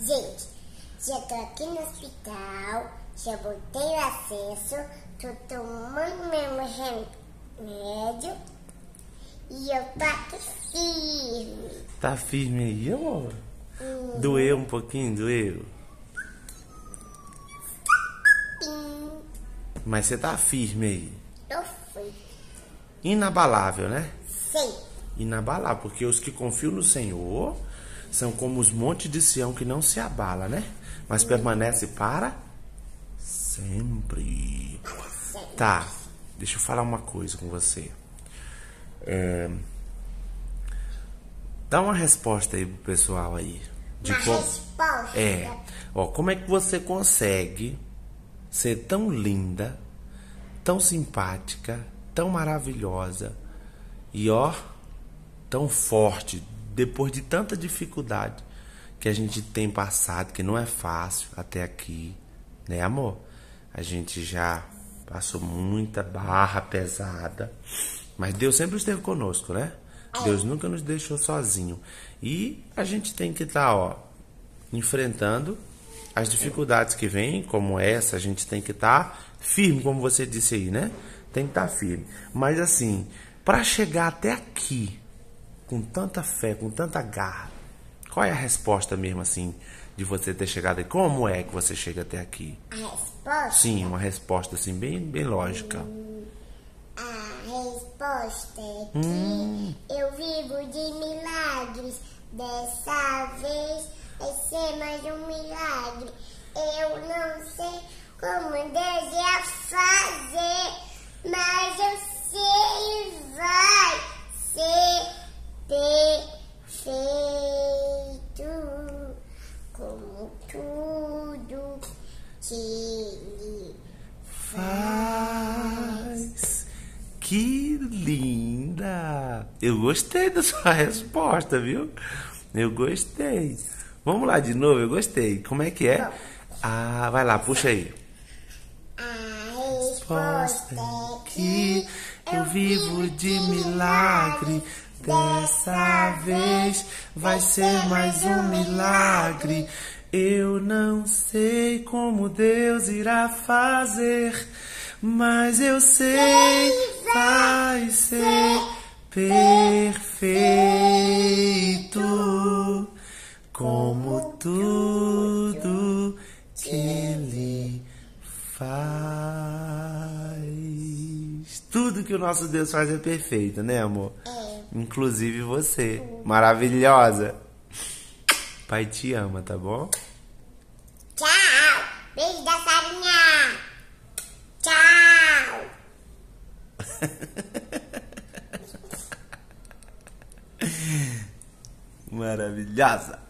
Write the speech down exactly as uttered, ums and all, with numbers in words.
Gente, já tô aqui no hospital, já botei o acesso, tô tomando meu remédio e eu tô aqui firme. Tá firme aí, amor? Hum. Doeu um pouquinho, doeu? Sim. Mas você tá firme aí? Eu fui. Inabalável, né? Sim. Inabalável, porque os que confiam no Senhor são como os montes de Sião que não se abala, né? Mas hum. permanece para sempre. Para sempre. Tá, deixa eu falar uma coisa com você. É... Dá uma resposta aí pro pessoal aí. De uma como... resposta? É. Ó, como é que você consegue ser tão linda, tão simpática, tão maravilhosa e ó, tão forte, depois de tanta dificuldade que a gente tem passado, que não é fácil até aqui, né, amor? A gente já passou muita barra pesada, mas Deus sempre esteve conosco, né? Deus nunca nos deixou sozinho. E a gente tem que estar, ó, enfrentando as dificuldades que vêm, como essa, a gente tem que estar firme, como você disse aí, né? Tem que estar firme. Mas assim, para chegar até aqui, com tanta fé, com tanta garra, qual é a resposta mesmo, assim, de você ter chegado aí? Como é que você chega até aqui? A resposta? Sim, uma resposta, assim, bem, bem lógica. Hum, a resposta é que hum. eu vivo de milagres. Dessa vez vai ser mais um milagre. Eu não sei como Deus ia fazer, mas eu sei vai ser perfeito, como tudo que Ele faz. Que linda! Eu gostei da sua resposta, viu? Eu gostei. Vamos lá de novo, eu gostei. Como é que é? Ah, vai lá, puxa aí. A resposta é que eu vivo de milagre. Dessa vez vai ser mais um milagre. Eu não sei como Deus irá fazer, mas eu sei vai ser perfeito, como tudo que Ele faz. Tudo que o nosso Deus faz é perfeito, né, amor? É. Inclusive você, maravilhosa. Pai te ama, tá bom? Tchau. Beijo da Sarinha. Tchau. Maravilhosa.